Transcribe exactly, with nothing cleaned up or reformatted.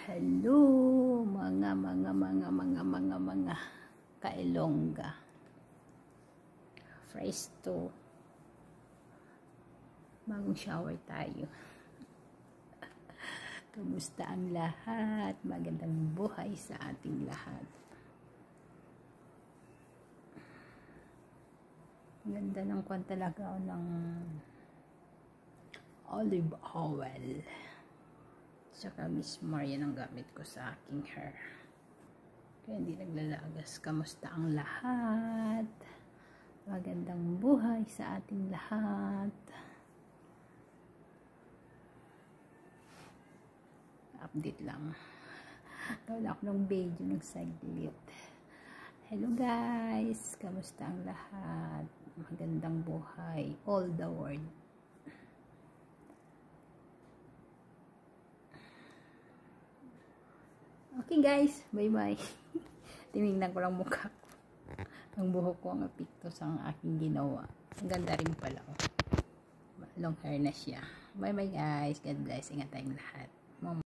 Hello mga mga mga mga mga mga Kailongga. Fresh to. Bagong shower tayo. Kamusta ang lahat? Magandang buhay sa ating lahat. Ganda ng kwan talaga ng olive oil. Saka Miss Maria ang gamit ko sa aking hair. Kaya hindi naglalagas. Kamusta ang lahat? Magandang buhay sa ating lahat. Update lang. Gawin ako ng video ng saglit. Hello guys! Kamusta ang lahat? Magandang buhay. All the world. Okay guys, bye bye. Tinignan ko lang mukha ko. Ang buhok ko ang apikto sa aking ginawa. Ang ganda rin pala. Oh. Long hair na siya. Bye bye guys. God bless. Ingat tayong lahat.